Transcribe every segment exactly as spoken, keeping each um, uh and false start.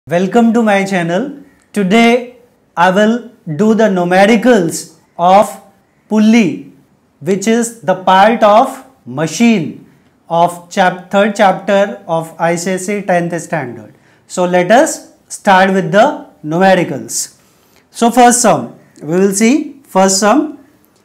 Welcome to my channel. Today I will do the numericals of pulley, which is the part of machine of chap third chapter of I C S E tenth standard. So let us start with the numericals. So first sum, we will see first sum.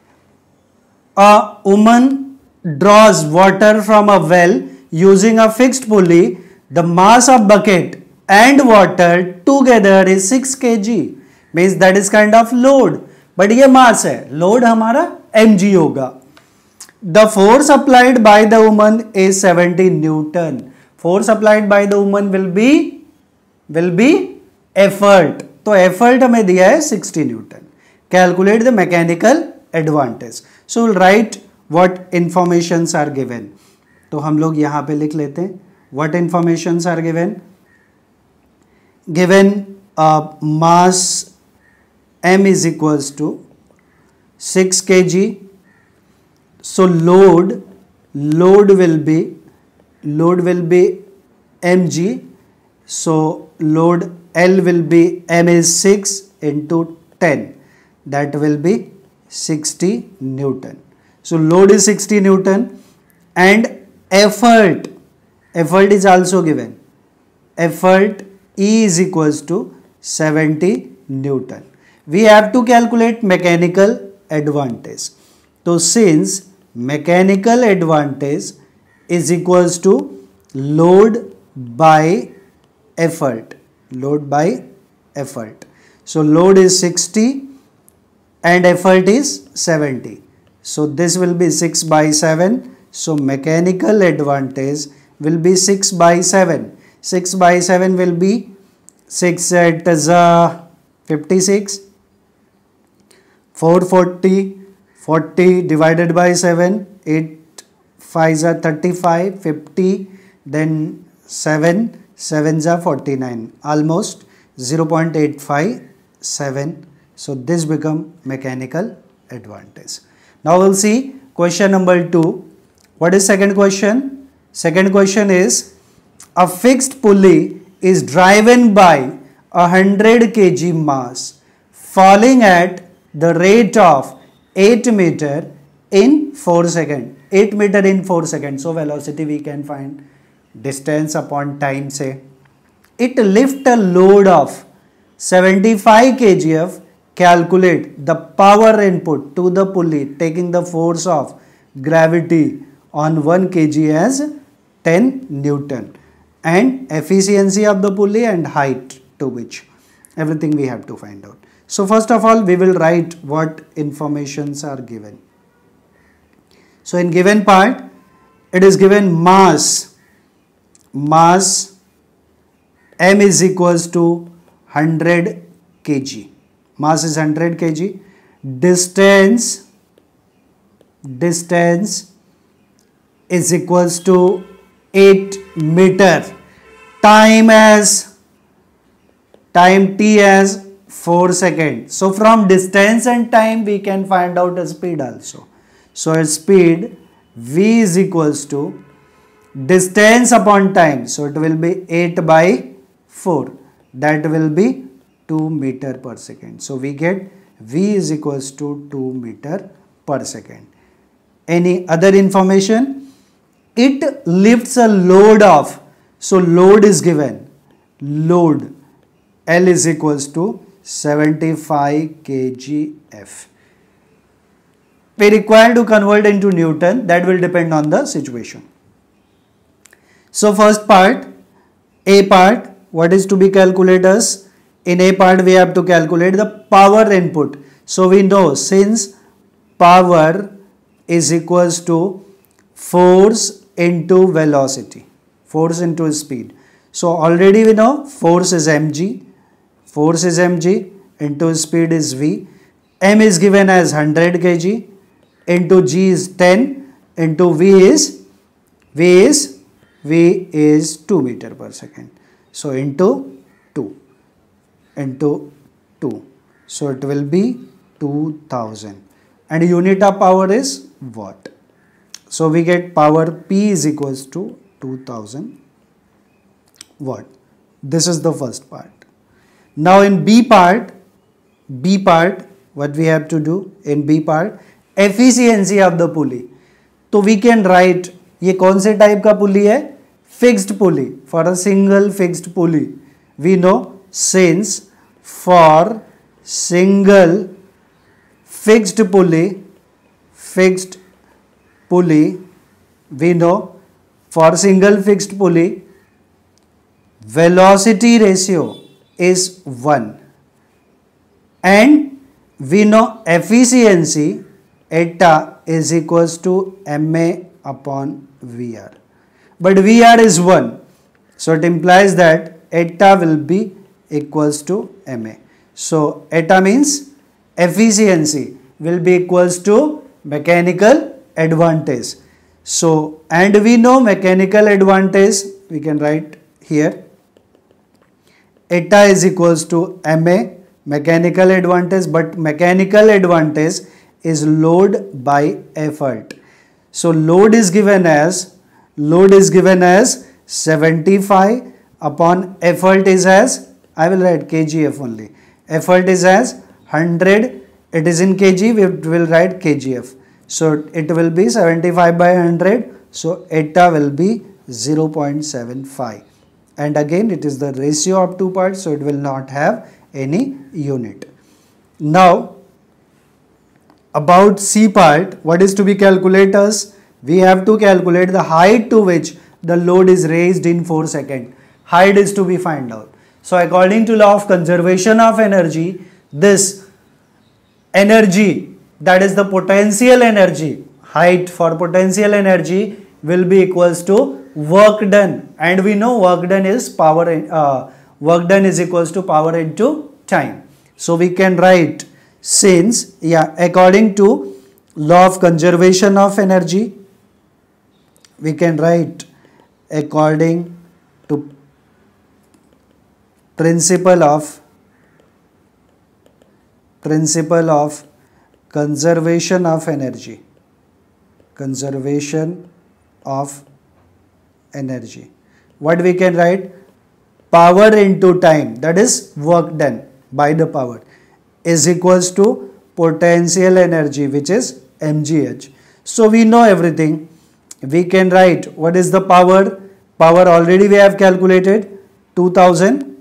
A woman draws water from a well using a fixed pulley. The mass of bucket and water together is six kilograms, means that is kind of load, but ये mass है, load हमारा mg होगा. The force applied by the woman is seventy newton. Force applied by the woman will be will be effort. तो effort हमें दिया है sixty newton. Calculate the mechanical advantage. So we'll write what informations are given. तो हम लोग यहाँ पे लिख लेते हैं. What informations are given? Given uh, mass m is equals to six kilograms. So load load will be load will be mg. So load L will be m is six into ten. That will be sixty newton. So load is sixty newton and effort effort is also given. Effort E is equals to seventy newton. We have to calculate mechanical advantage. So since mechanical advantage is equals to load by effort, load by effort. So load is sixty and effort is seventy. So this will be six by seven. So mechanical advantage will be six by seven. six by seven will be six at uh, fifty-six, four forty, forty divided by seven, eight fives are thirty-five, fifty, then seven, sevens are forty-nine, almost zero point eight five seven. So this become mechanical advantage. Now we'll see question number two. What is second question? Second question is, a fixed pulley is driven by a one hundred kilograms mass falling at the rate of eight meter in four seconds. eight meter in four seconds. So velocity we can find distance upon time say. It lift a load of seventy-five kilograms. Calculate the power input to the pulley taking the force of gravity on one kilogram as ten newton. And efficiency of the pulley and height to which everything we have to find out. So first of all we will write what informations are given. So in given part it is given mass mass m is equals to one hundred kilograms. Mass is one hundred kilograms. Distance distance is equals to eight meter. Time as time t as four seconds. So from distance and time we can find out a speed also. So a speed v is equals to distance upon time. So it will be eight by four. That will be two meter per second. So we get v is equals to two meter per second. Any other information? It lifts a load of, so load is given, load L is equals to seventy-five kilograms F. We require to convert into Newton, that will depend on the situation. So first part, A part, what is to be calculated? In A part we have to calculate the power input. So we know since power is equals to force into velocity, force into speed. So already we know force is mg, force is mg, into speed is v. M is given as one hundred kilograms, into g is ten, into v is v is v is two meter per second. So into two, into two. So it will be two thousand, and unit of power is watt. So we get power P is equals to two thousand watt. This is the first part. Now in B part, B part, what we have to do in B part, efficiency of the pulley. तो we can write, ये कौन से type का पुली है? Fixed pulley. For a single fixed pulley, we know since for single fixed pulley, fixed pulley, we know for single fixed pulley, velocity ratio is one, and we know efficiency eta is equals to ma upon vr, but vr is one, so it implies that eta will be equals to ma. So eta means efficiency will be equals to mechanical advantage. So, and we know mechanical advantage, we can write here eta is equals to ma, mechanical advantage, but mechanical advantage is load by effort. So load is given as load is given as seventy-five upon effort is as, I will write kgf only, effort is as one hundred, it is in kg, we will write kgf. So it will be seventy-five by one hundred, so eta will be zero point seven five, and again it is the ratio of two parts, so it will not have any unit. Now about C part, what is to be calculated? We have to calculate the height to which the load is raised in four seconds. Height is to be found out. So according to law of conservation of energy, this energy, that is the potential energy, height for potential energy will be equals to work done, and we know work done is power, uh, work done is equals to power into time. So we can write, since, yeah, according to law of conservation of energy, we can write according to principle of principle of conservation of energy, conservation of energy. What we can write? Power into time, that is work done by the power, is equals to potential energy, which is mgh. So we know everything. We can write what is the power. Power already we have calculated, two thousand.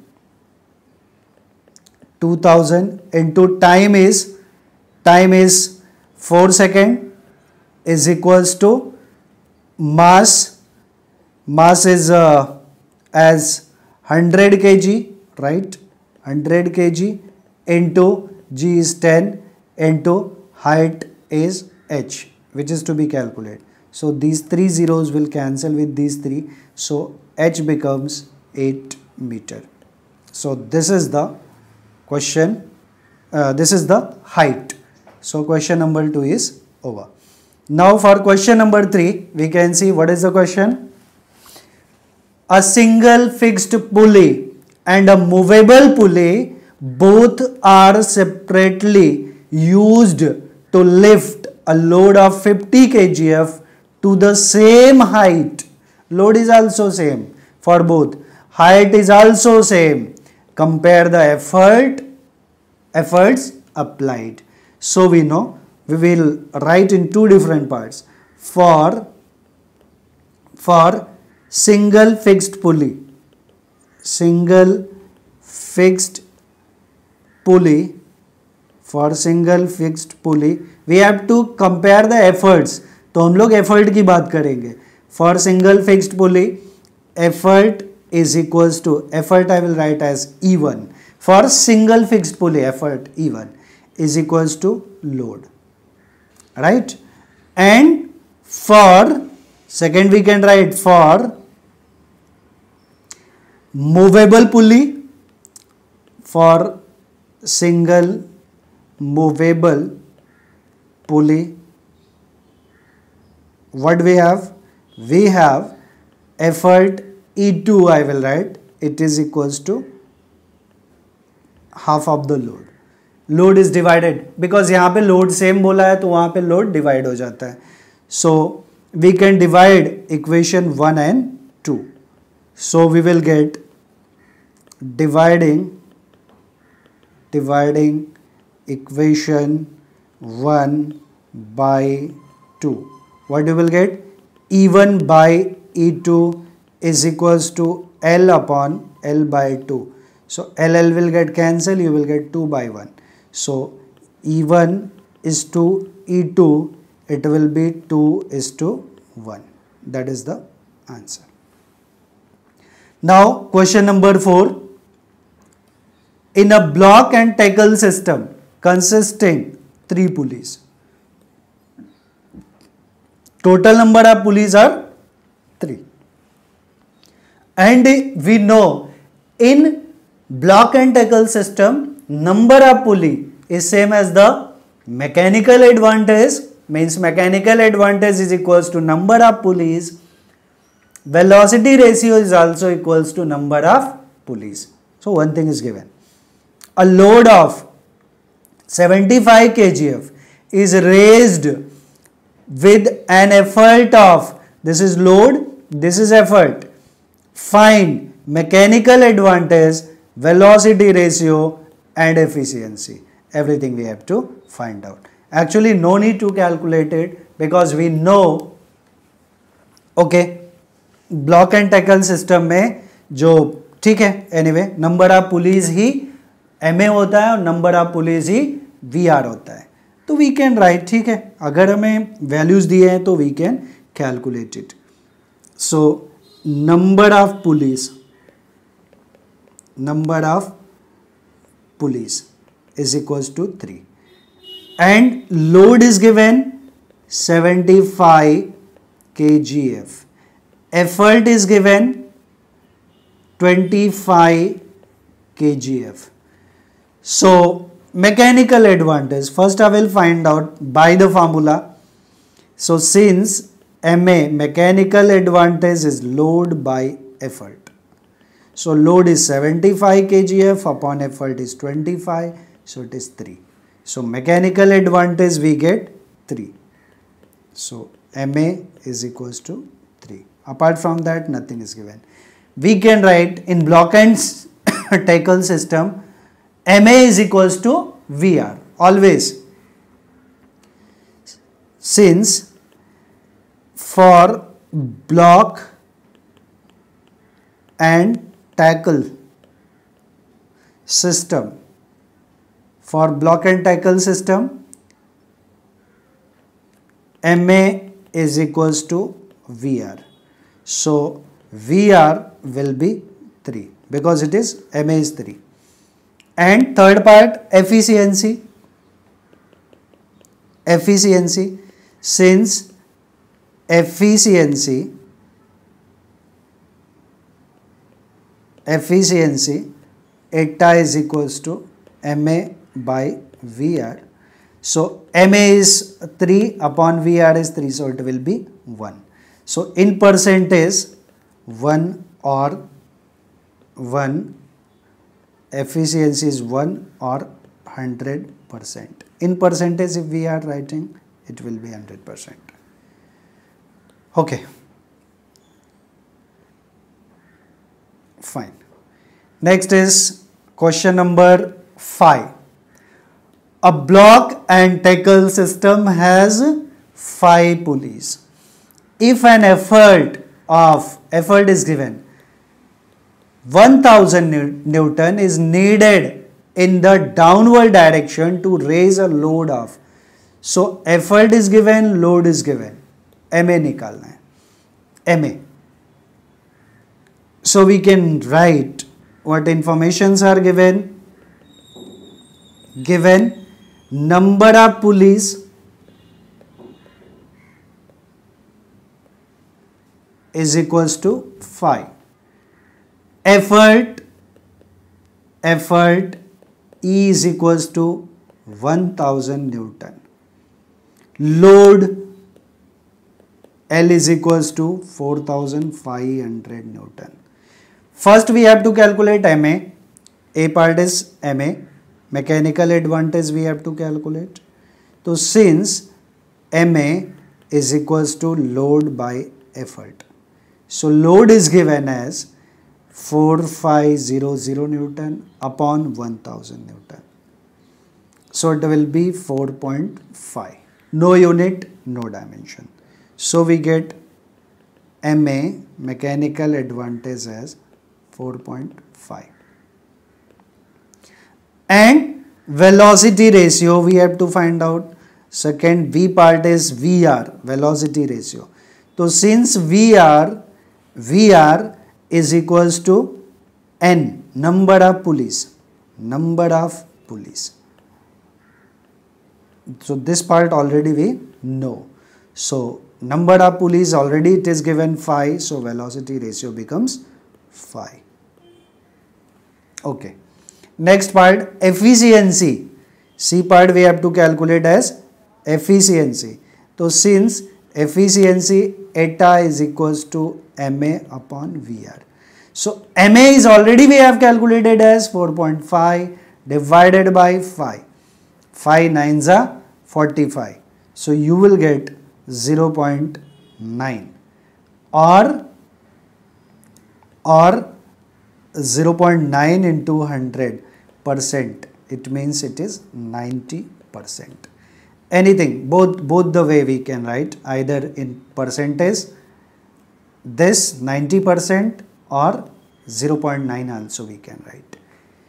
two thousand into time is, time is four seconds, is equals to mass. Mass is uh, as one hundred kilograms, right? one hundred kilograms into g is ten into height is h, which is to be calculated. So these three zeros will cancel with these three. So h becomes eight meter. So this is the question. Uh, this is the height. So question number two is over. Now for question number three, we can see what is the question. A single fixed pulley and a movable pulley both are separately used to lift a load of fifty kilograms to the same height. Load is also same for both. Height is also same. Compare the effort, efforts applied. So we know we will write in two different parts. For, for single fixed pulley, single fixed pulley, for single fixed pulley, we have to compare the efforts. तो हम लोग effort की बात करेंगे. For single fixed pulley, effort is equals to, effort I will write as E one. For single fixed pulley, effort E one is equals to load, right? And for second we can write for movable pulley, for single movable pulley, what we have? We have effort E two, I will write, it is equals to half of the load. Load is divided, because यहाँ पे load same बोला है तो वहाँ पे load divide हो जाता है. So we can divide equation one and two. So we will get dividing dividing equation one by two. What you will get? E one by E two is equals to L upon L by two. So L L will get cancelled, you will get two by one. So E one is to E two, it will be two is to one. That is the answer. Now question number four. In a block and tackle system consisting three pulleys, total number of pulleys are three. And we know in block and tackle system, number of pulley is same as the mechanical advantage, means mechanical advantage is equals to number of pulleys. Velocity ratio is also equals to number of pulleys. So one thing is given. A load of seventy-five kilograms is raised with an effort of, this is load, this is effort. Find mechanical advantage, velocity ratio and efficiency. Everything we have to find out. Actually no need to calculate it because we know, okay, block and tackle system में जो ठीक है, anyway number of pulleys he M A होता है और number of pulleys he V R होता है. तो we can write, ठीक है, अगर हमें values दिए हैं तो we can calculate it. So number of pulleys, number of pulleys is equals to three. And load is given seventy-five kilograms. Effort is given twenty-five kilograms. So mechanical advantage, first I will find out by the formula. So since M A, mechanical advantage is load by effort. So load is seventy-five kilograms upon effort is twenty-five, so it is three. So mechanical advantage we get three. So M A is equals to three. Apart from that, nothing is given. We can write in block and tackle system, M A is equals to V R always. Since for block and tackle system, for block and tackle system, M A is equals to V R. So V R will be three because it is M A is three. And third part, efficiency. Efficiency, since efficiency efficiency eta is equals to M A by V R. So M A is three upon V R is three, so it will be one. So in percentage one or one, efficiency is one or one hundred percent. In percentage if we are writing, it will be one hundred percent. Okay. Fine. Next is question number five. A block and tackle system has five pulleys. If an effort of effort is given, one thousand Newton is needed in the downward direction to raise a load of. So effort is given, load is given. M A निकालना है. M A. So we can write what informations are given. Given number of pulleys is equals to five. Effort, effort E is equals to one thousand Newton. Load L is equals to four thousand five hundred Newton. First we have to calculate M A. A part is M A. Mechanical advantage we have to calculate. So since M A is equals to load by effort. So load is given as four thousand five hundred Newton upon one thousand Newton. So it will be four point five. No unit, no dimension. So we get M A, mechanical advantage, as four point five. And velocity ratio we have to find out. Second B part is V R, velocity ratio. So since V R, V R is equals to N, number of pulleys, number of pulleys. So this part already we know. So number of pulleys already it is given five, so velocity ratio becomes five. Okay. Next part, efficiency. C part we have to calculate as efficiency. So since efficiency eta is equals to M A upon V R. So M A is already we have calculated as four point five divided by five. five nines are forty-five. So you will get zero point nine or or zero point nine into one hundred percent. It means it is ninety percent. Anything, both both the way we can write, either in percentage this ninety percent or zero point nine also we can write.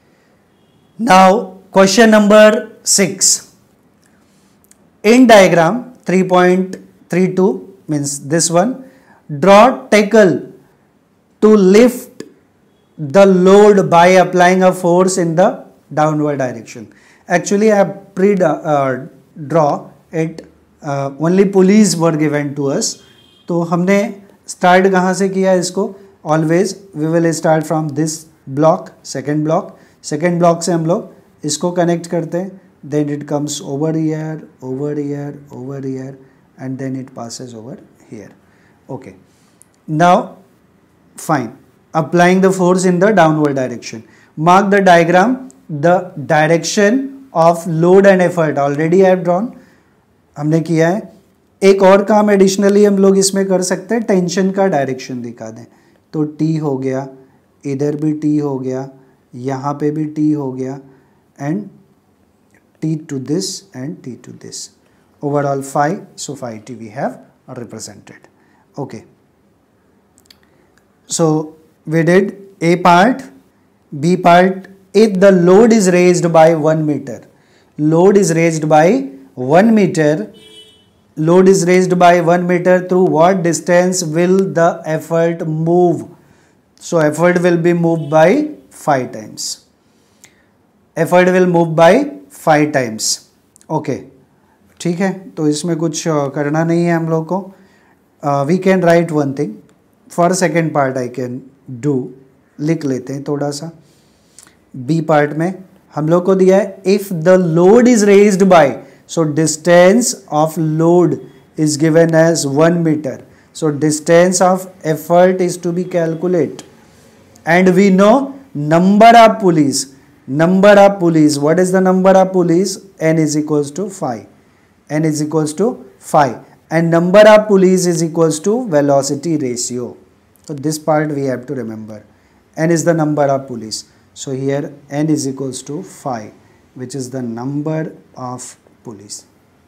Now question number six. In diagram three point three two, means this one, draw tackle to lift the load by applying a force in the downward direction. Actually I have pre uh, draw it, uh, only pulleys were given to us. तो हमने start कहाँ से किया इसको? Always we will start from this block, second block. Second block से हम लोग इसको connect करते हैं. Then it comes over here, over here, over here, and then it passes over here. Okay. Now, fine. Applying the force in the downward direction. Mark the diagram. The direction of load and effort already I have drawn. हमने किया है. एक और काम additionally हम लोग इसमें कर सकते हैं, टेंशन का डायरेक्शन दिखा दें. तो T हो गया, इधर भी T हो गया, यहाँ पे भी T हो गया, and T to this and T to this. Overall phi, so phi T we have represented. Okay. So we did A part, B part. If the load is raised by one meter, load is raised by one meter, load is raised by one meter, through what distance will the effort move? So effort will be moved by five times. Effort will move by five times. Okay. ठीक है, तो इसमें कुछ करना नहीं है हम लोग को. We can write one thing for second part. I can do, लिख लेते हैं थोड़ा सा. बी पार्ट में हम लोग को दिया है if the load is raised by, so distance of load is given as one metre. So distance of effort is to be calculate and we know number of pulleys. Number of pulleys, what is the number of pulleys? N is equals to five. N is equals to five. And number of pulleys is equals to velocity ratio. So this part we have to remember. N is the number of pulleys. So here N is equals to five, which is the number of pulleys.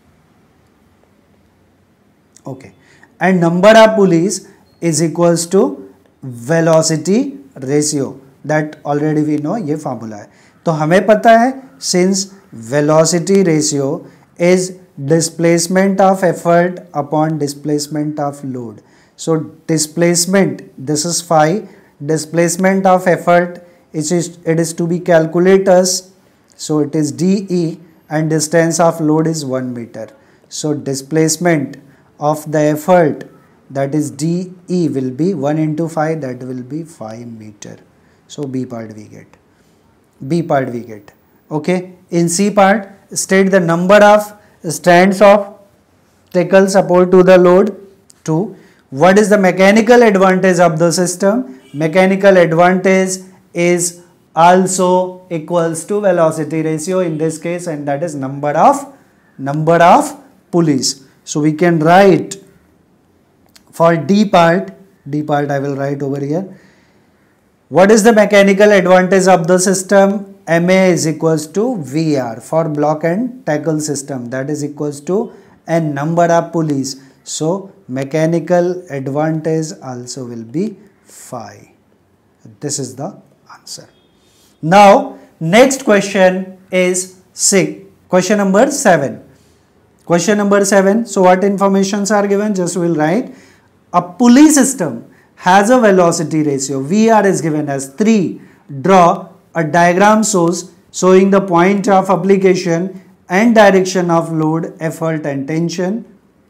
Okay. And number of pulleys is equals to velocity ratio. That already we know, ये formula है. तो हमें पता है since velocity ratio is displacement of effort upon displacement of load. So displacement, this is phi, displacement of effort, it is, it is to be calculated. So it is dE and distance of load is one meter. So displacement of the effort, that is dE, will be one into five, that will be five meter. So B part we get. B part we get. Okay. In C part, state the number of strands of tackle support to the load. two. What is the mechanical advantage of the system? Mechanical advantage is also equals to velocity ratio in this case, and that is number of number of pulleys. So we can write for D part, D part I will write over here. What is the mechanical advantage of the system? M A is equals to V R for block and tackle system, that is equals to n number of pulleys. So mechanical advantage also will be phi. This is the answer. Now next question is six. Question number seven. Question number seven. So what informations are given? Just we'll write. A pulley system has a velocity ratio. V R is given as three. Draw a diagram shows showing the point of application and direction of load, effort and tension.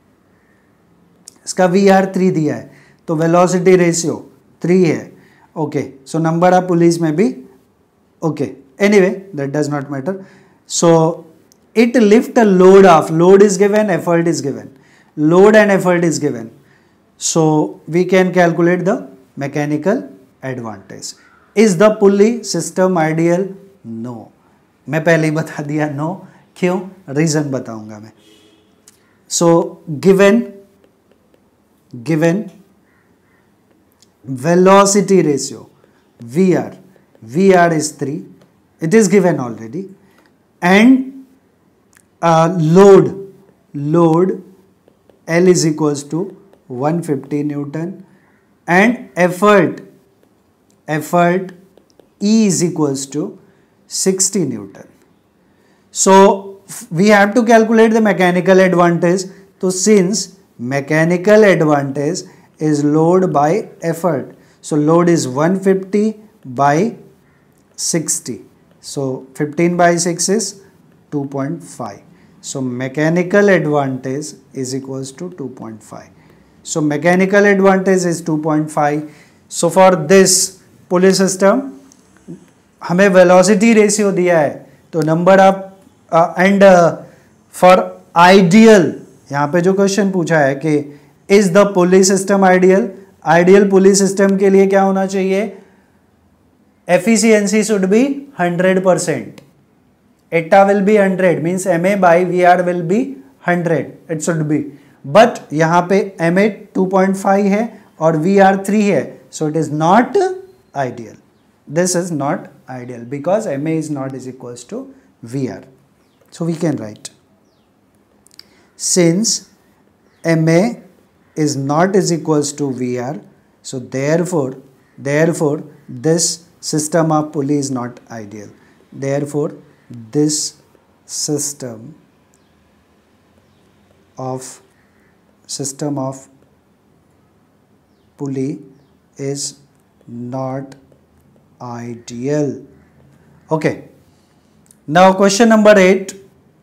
इसका V R three दिया है तो velocity ratio three है. Okay, so number of pulleys में भी okay. Anyway, that does not matter. So it lift a load of, load is given, effort is given, load and effort is given. So we can calculate the mechanical advantage. Is the pulley system ideal? No. मैं पहले ही बता दिया no. क्यों? Reason बताऊंगा मैं. So given given velocity ratio V R, V R is three, it is given already, and uh, load load L is equals to one hundred fifty Newton, and effort effort E is equals to sixty Newton. So we have to calculate the mechanical advantage. So since mechanical advantage is load by effort, so load is one hundred fifty by sixty. So fifteen by six is two point five. So mechanical advantage is equals to two point five. So mechanical advantage is two point five. So for this pulley system हमें velocity ratio दिया है तो number of uh, and uh, for ideal, यहाँ पे जो question पूछा है कि is the pulley system ideal, ideal pulley system के लिए क्या होना चाहिए? Efficiency should be hundred percent. Eta will be hundred means M A by V R will be hundred, it should be. But यहाँ पे M A two point five है और V R three है, so it is not ideal. This is not ideal because M A is not is equals to we are. So we can write since M A is not is equals to V R, so therefore therefore this system of pulley is not ideal. Therefore this system of system of pulley is not ideal. Okay, now question number eight.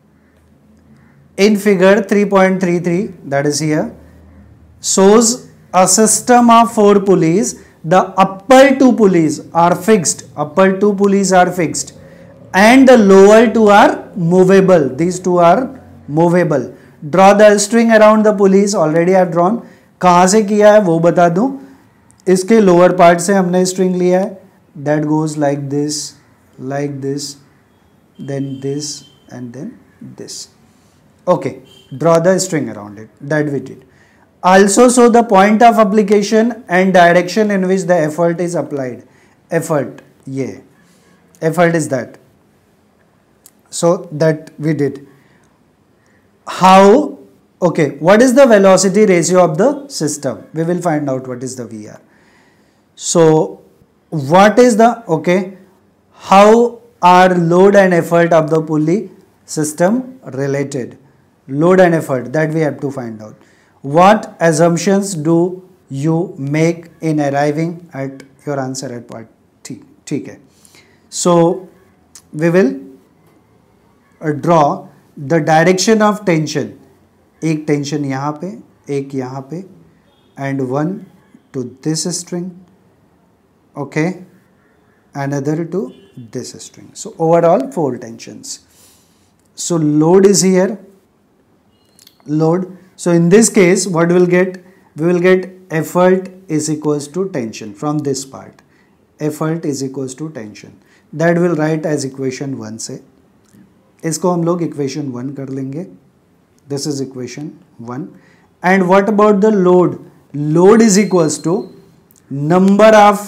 In figure three point three three, that is here, shows a system of four pulleys. The upper two pulleys are fixed, upper two pulleys are fixed and the lower two are movable. These two are movable. Draw the string around the pulleys. Already I have drawn. कहाँ से किया है वो बता दूँ. इसके lower part से हमने string लिया है. That goes like this, like this, then this and then this. Okay, draw the string around it. That we did. Also show the point of application and direction in which the effort is applied. Effort, yeah. Effort is that. So that we did. How? Okay, what is the velocity ratio of the system? We will find out what is the V R. So what is the, okay, how are load and effort of the pulley system related? Load and effort, that we have to find out. What assumptions do you make in arriving at your answer at part T? ठीक है. So we will uh, draw the direction of tension. एक tension यहाँ पे, एक यहाँ पे, and one to this string, okay, another to this string. So overall four tensions. So load is here. Load. So in this case what we'll get, we will get effort is equals to tension from this part. Effort is equals to tension. That will write as equation one से. इसको हम लोग equation one कर लेंगे. This is equation one. And what about the load? Load is equals to number of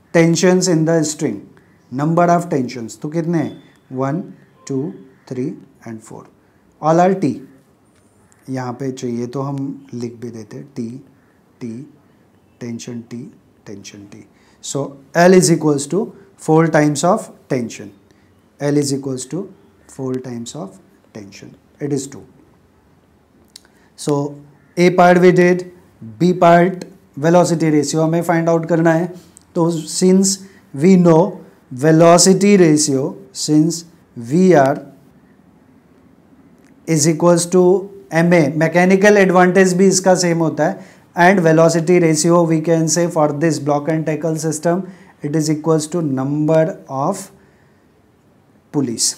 tensions in the string, number of tensions तो कितने हैं, one two three and four, all are T. यहाँ पे चाहिए तो हम लिख भी देते T T tension T tension T. So L is equals to four times of tension, L is equals to four times of tension, it is two. So A part we did, B part velocity ratio हमें find out करना है। तो since we know velocity ratio, since V R is equals to M A, mechanical advantage भी इसका same होता है, and velocity ratio we can say for this block and tackle system it is equals to number of pulleys,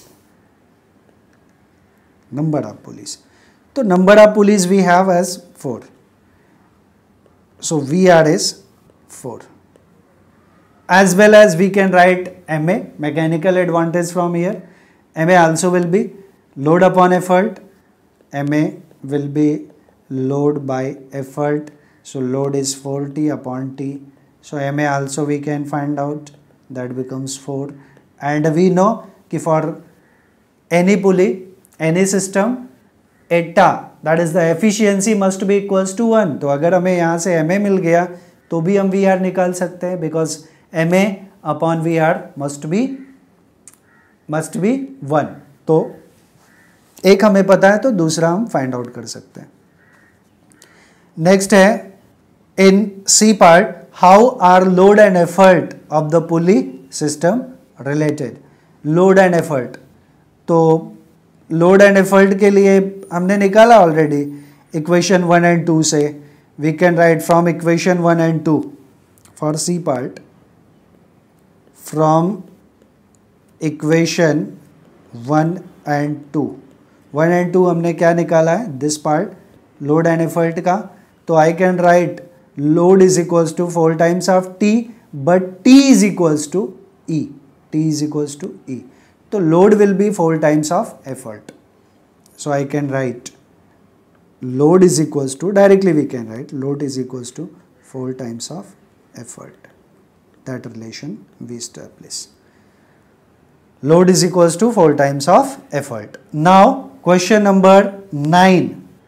number of pulleys. तो number of pulleys we have as four, so V R is four, as well as we can write M A, mechanical advantage from here. M A also will be load upon effort, M A will be load by effort, so load is four T upon T, so M A also we can find out, that becomes four. And we know कि for any pulley, any system, eta that is the efficiency must be equals to one. तो अगर हमें यहाँ से M A मिल गया तो भी हम वी आर निकाल सकते हैं, because M A upon V R must be must be one. तो एक हमें पता है तो दूसरा हम फाइंड आउट कर सकते हैं। नेक्स्ट है in C part, how are load and effort of the pulley system related, load and effort. तो लोड एंड एफर्ट के लिए हमने निकाला already equation one and two से, we can write from equation one and two for C part, from equation one and two, one and two हमने क्या निकाला है, this part load and effort का। तो I can write load is equals to four times of T, but T is equals to E, T is equals to E. तो load will be four times of effort. So I can write load is equals to, directly we can write load is equals to four times of effort. That relation we establish. Load is equals to four times of effort. Now question number nine.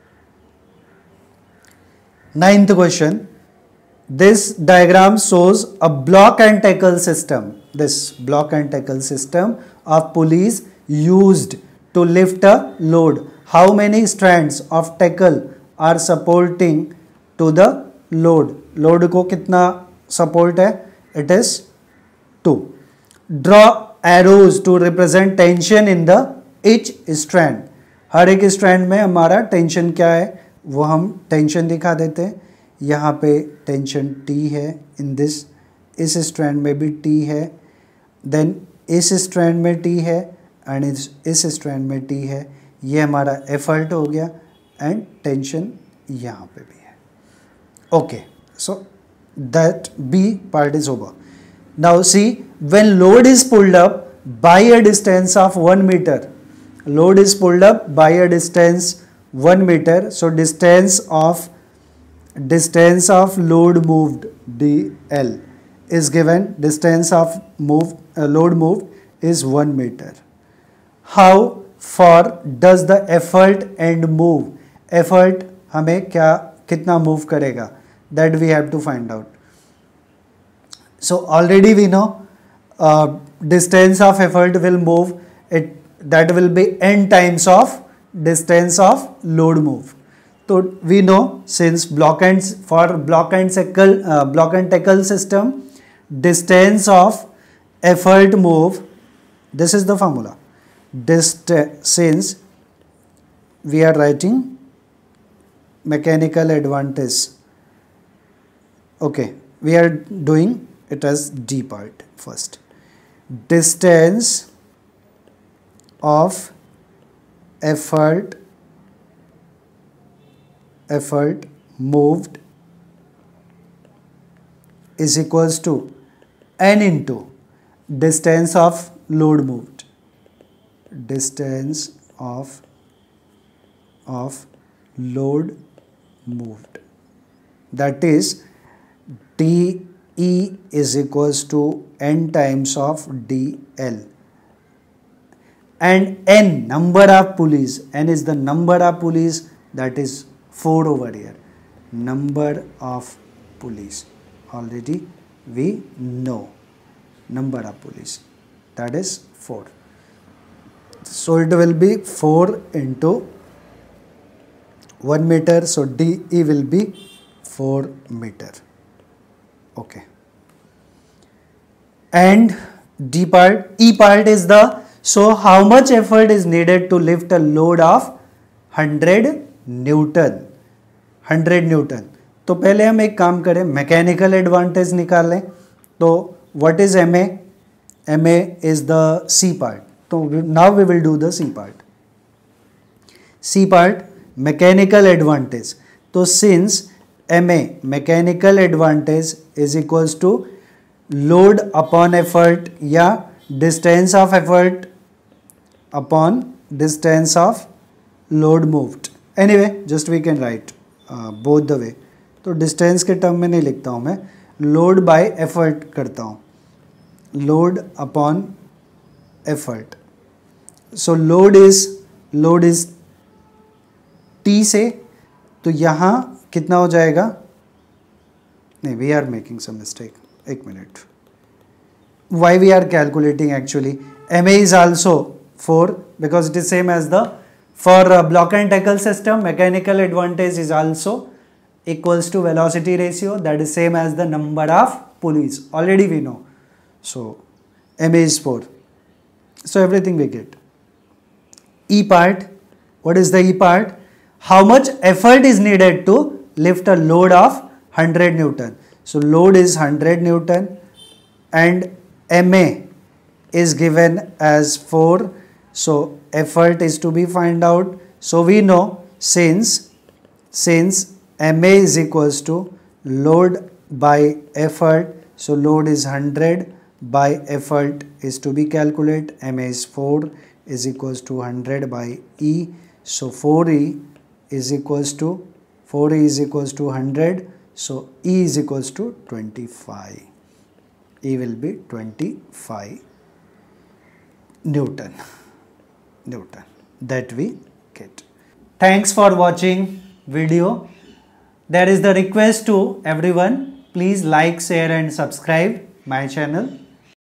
Ninth question. This diagram shows a block and tackle system. This block and tackle system of pulleys used to lift a load. How many strands of tackle are supporting to the load? Load को कितना support है? It is two. Draw arrows to represent tension in the each strand. हर एक strand में हमारा tension क्या है वो हम tension दिखा देते हैं। यहाँ पे tension T है, in this इस strand में भी T है, then इस स्ट्रैंड में टी है एंड इस इस स्ट्रैंड में टी है। ये हमारा एफर्ट हो गया एंड टेंशन यहाँ पे भी है। Okay, so that B part is over. Now C, when load is pulled up by a distance of one metre, load is pulled up by a distance one metre, so distance of distance of load moved D L is given, distance of move uh, load moved is one meter. How far does the effort and move, effort हमें क्या कितना move करेगा, that we have to find out. So already we know uh, distance of effort will move it, that will be n times of distance of load move. So we know since block and for block and tackle uh, block and tackle system, distance of effort move, this is the formula, Dist since we are writing mechanical advantage, okay, we are doing it as D part first. Distance of effort effort moved is equals to n into distance of load moved, distance of of load moved, that is d E is equals to N times of D L. And N, number of pulleys, N is the number of pulleys, that is four over here. Number of pulleys, already we know number of pulleys, that is four. So it will be four into one meter, so D E will be four meter. Okay. And D part, E part is the, so how much effort is needed to lift a load of one hundred Newton, one hundred Newton. तो पहले हम एक काम करें, mechanical advantage निकालें. तो what is M A? M A is the C part. तो now we will do the C part. C part mechanical advantage. तो since M A mechanical advantage is equals to load upon effort या distance of effort upon distance of load moved. Anyway just we can write both the way. तो distance के term में नहीं लिखता हूँ मैं, load bye effort करता हूँ, load upon effort. So load is load is T से, तो यहाँ कितना हो जाएगा? नहीं, we are making some mistake. एक minute. Why we are calculating actually M A is also four because it is same as the for uh, block and tackle system. Mechanical advantage is also equals to velocity ratio, that is same as the number of pulleys, already we know. So M A is four, so everything we get. E part, what is the E part? How much effort is needed to lift a load of one hundred Newton. So load is one hundred Newton and M A is given as four. So effort is to be find out. So we know since since M A is equals to load by effort, so load is one hundred by effort is to be calculated. M A is four is equals to one hundred by E. So four E is equals to four E is equals to one hundred. So E is equals to twenty-five. E will be twenty-five Newton. Newton that we get. Thanks for watching video. There is the request to everyone, please like, share and subscribe my channel.